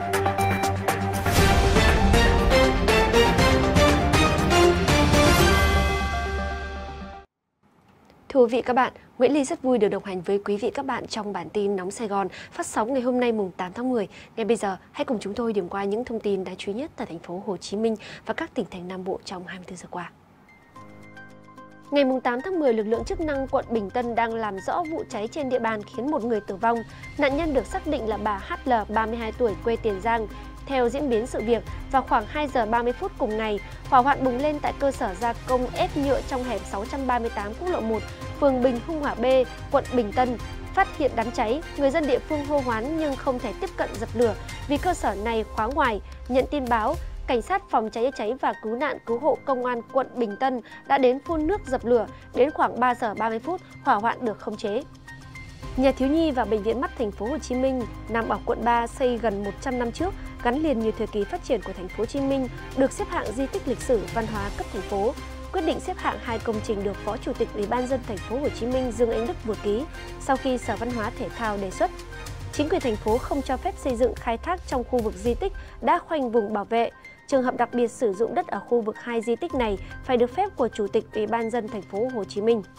Thưa quý vị các bạn, Nguyễn Ly rất vui được đồng hành với quý vị các bạn trong bản tin Nóng Sài Gòn phát sóng ngày hôm nay mùng 8 tháng 10. Ngay bây giờ, hãy cùng chúng tôi điểm qua những thông tin đáng chú ý nhất tại thành phố Hồ Chí Minh và các tỉnh thành Nam Bộ trong 24 giờ qua. Ngày 8 tháng 10, lực lượng chức năng quận Bình Tân đang làm rõ vụ cháy trên địa bàn khiến một người tử vong. Nạn nhân được xác định là bà HL, 32 tuổi, quê Tiền Giang. Theo diễn biến sự việc, vào khoảng 2 giờ 30 phút cùng ngày, hỏa hoạn bùng lên tại cơ sở gia công ép nhựa trong hẻm 638 quốc lộ 1, phường Bình Hưng Hòa B, quận Bình Tân. Phát hiện đám cháy, người dân địa phương hô hoán nhưng không thể tiếp cận dập lửa vì cơ sở này khóa ngoài. Nhận tin báo, Cảnh sát phòng cháy cháy và cứu nạn cứu hộ công an quận Bình Tân đã đến phun nước dập lửa. Đến khoảng 3 giờ 30 phút, hỏa hoạn được khống chế. Nhà thiếu nhi và bệnh viện mắt thành phố Hồ Chí Minh nằm ở quận 3 xây gần 100 năm trước, gắn liền nhiều thời kỳ phát triển của thành phố Hồ Chí Minh, được xếp hạng di tích lịch sử văn hóa cấp thành phố. Quyết định xếp hạng 2 công trình được Phó Chủ tịch Ủy ban nhân dân thành phố Hồ Chí Minh Dương Anh Đức vừa ký sau khi Sở Văn hóa Thể thao đề xuất. Chính quyền thành phố không cho phép xây dựng khai thác trong khu vực di tích đã khoanh vùng bảo vệ. Trường hợp đặc biệt sử dụng đất ở khu vực 2 di tích này phải được phép của Chủ tịch Ủy ban nhân dân thành phố Hồ Chí Minh.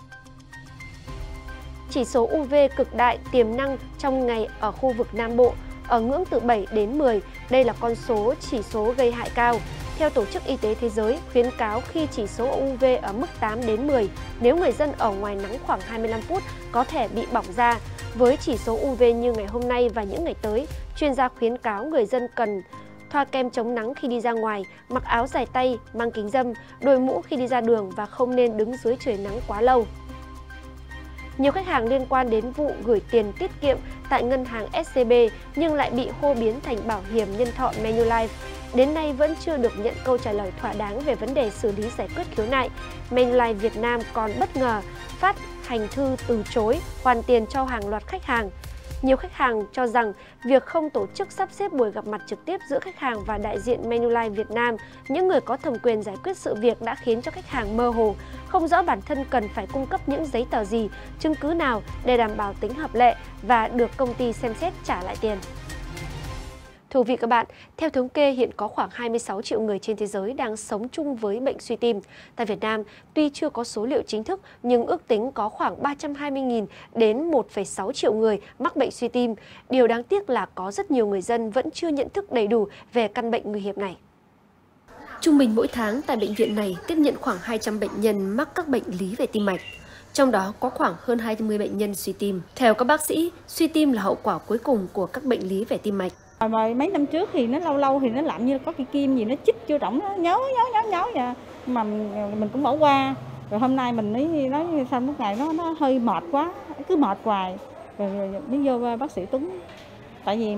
Chỉ số UV cực đại tiềm năng trong ngày ở khu vực Nam Bộ ở ngưỡng từ 7 đến 10. Đây là con số chỉ số gây hại cao. Theo Tổ chức Y tế Thế giới, khuyến cáo khi chỉ số UV ở mức 8 đến 10, nếu người dân ở ngoài nắng khoảng 25 phút có thể bị bỏng da. Với chỉ số UV như ngày hôm nay và những ngày tới, chuyên gia khuyến cáo người dân cần thoa kem chống nắng khi đi ra ngoài, mặc áo dài tay, mang kính râm, đội mũ khi đi ra đường và không nên đứng dưới trời nắng quá lâu. Nhiều khách hàng liên quan đến vụ gửi tiền tiết kiệm tại ngân hàng SCB nhưng lại bị hô biến thành bảo hiểm nhân thọ Manulife. Đến nay vẫn chưa được nhận câu trả lời thỏa đáng về vấn đề xử lý giải quyết khiếu nại. Manulife Việt Nam còn bất ngờ phát hành thư từ chối hoàn tiền cho hàng loạt khách hàng. Nhiều khách hàng cho rằng việc không tổ chức sắp xếp buổi gặp mặt trực tiếp giữa khách hàng và đại diện Manulife Việt Nam, những người có thẩm quyền giải quyết sự việc đã khiến cho khách hàng mơ hồ, không rõ bản thân cần phải cung cấp những giấy tờ gì, chứng cứ nào để đảm bảo tính hợp lệ và được công ty xem xét trả lại tiền. Thưa quý vị các bạn, theo thống kê hiện có khoảng 26 triệu người trên thế giới đang sống chung với bệnh suy tim. Tại Việt Nam, tuy chưa có số liệu chính thức nhưng ước tính có khoảng 320.000 đến 1,6 triệu người mắc bệnh suy tim. Điều đáng tiếc là có rất nhiều người dân vẫn chưa nhận thức đầy đủ về căn bệnh nguy hiểm này. Trung bình mỗi tháng tại bệnh viện này tiếp nhận khoảng 200 bệnh nhân mắc các bệnh lý về tim mạch. Trong đó có khoảng hơn 20 bệnh nhân suy tim. Theo các bác sĩ, suy tim là hậu quả cuối cùng của các bệnh lý về tim mạch. Mấy năm trước thì nó lâu lâu thì nó làm như có cái kim gì nó chích vô trọng, nó nhói vậy mà mình cũng bỏ qua. Rồi hôm nay mình nói sao lúc này nó hơi mệt quá, cứ mệt hoài. Rồi mới vô bác sĩ Tuấn. Tại vì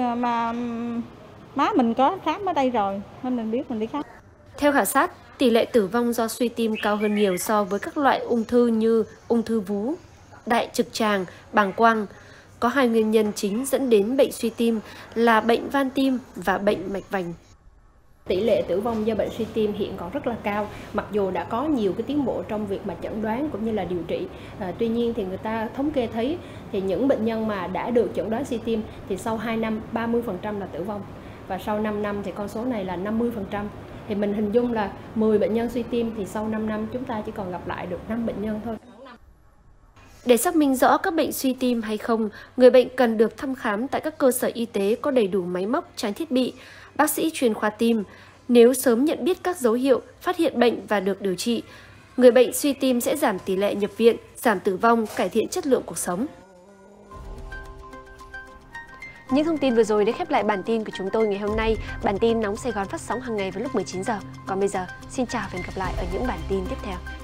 má mình có khám ở đây rồi nên mình biết mình đi khám. Theo khảo sát, tỷ lệ tử vong do suy tim cao hơn nhiều so với các loại ung thư như ung thư vú, đại trực tràng, bàng quang. Có hai nguyên nhân chính dẫn đến bệnh suy tim là bệnh van tim và bệnh mạch vành. Tỷ lệ tử vong do bệnh suy tim hiện còn rất là cao, mặc dù đã có nhiều cái tiến bộ trong việc mà chẩn đoán cũng như là điều trị. Tuy nhiên thì người ta thống kê thấy thì những bệnh nhân mà đã được chẩn đoán suy tim thì sau 2 năm 30% là tử vong và sau 5 năm thì con số này là 50%. Thì mình hình dung là 10 bệnh nhân suy tim thì sau 5 năm chúng ta chỉ còn gặp lại được 5 bệnh nhân thôi. Để xác minh rõ các bệnh suy tim hay không, người bệnh cần được thăm khám tại các cơ sở y tế có đầy đủ máy móc, trang thiết bị, bác sĩ chuyên khoa tim. Nếu sớm nhận biết các dấu hiệu, phát hiện bệnh và được điều trị, người bệnh suy tim sẽ giảm tỷ lệ nhập viện, giảm tử vong, cải thiện chất lượng cuộc sống. Những thông tin vừa rồi đã khép lại bản tin của chúng tôi ngày hôm nay. Bản tin Nóng Sài Gòn phát sóng hàng ngày vào lúc 19 giờ. Còn bây giờ, xin chào và hẹn gặp lại ở những bản tin tiếp theo.